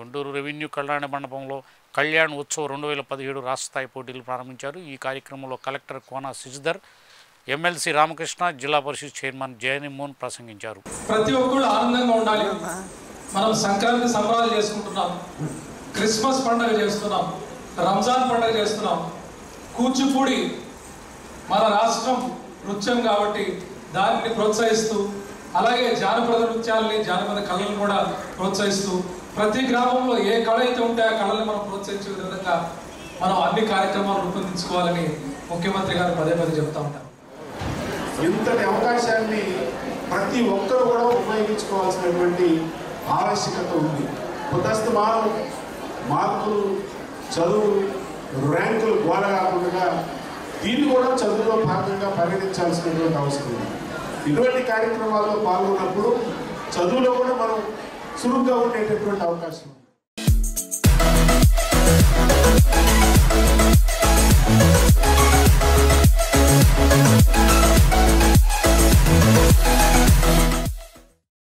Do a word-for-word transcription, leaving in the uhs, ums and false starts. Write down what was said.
Guntur revenue కళ్యాణ మండపంలో కళ్యాణ్ ఉత్సవ్ రెండు వేల పదిహేడు రాష్ట్ర స్థాయి పోటీలు ప్రారంభించారు. ఈ కార్యక్రమంలో collector Kona Sasidhar, MLC Ramakrishna, Zilla Parishad chairman జయనిమోహన్ ప్రసంగించారు. ప్రతి ఒక్కరు ఆనందంగా ఉండాలి. మనం సంక్రాంతి సంబరాలు చేసుకుంటున్నాం, క్రిస్మస్ పండుగ చేస్తున్నాం, రంజాన్ పండుగ చేస్తున్నాం. కూచిపూడి మన రాష్ట్రం నృత్యం కాబట్టి దానిని ప్రోత్సహిస్తూ, అలాగే జానపద నృత్యాలని, జానపద కళలను కూడా ప్రోత్సహిస్తూ ప్రతి గ్రామంలో ఏ కళ అయితే ఉంటే ఆ కళల్ని మనం ప్రోత్సహించే విధంగా మనం అన్ని కార్యక్రమాలు రూపొందించుకోవాలని ముఖ్యమంత్రి గారు పదే పదే చెప్తా ఉంటారు. ఇంతటి అవకాశాన్ని ప్రతి ఒక్కరు కూడా ఉపయోగించుకోవాల్సినటువంటి ఆవశ్యకత ఉంది. ప్రస్తుతం మార్కులు, చదువు, ర్యాంకులు గోడ కాకుండా దీన్ని కూడా చదువులో భాగంగా పరిగణించాల్సినటువంటి అవసరం ఉంది. ఇటువంటి కార్యక్రమాల్లో పాల్గొన్నప్పుడు చదువులో కూడా మనం చురుగ్గా ఉండేటటువంటి అవకాశం ఉంది.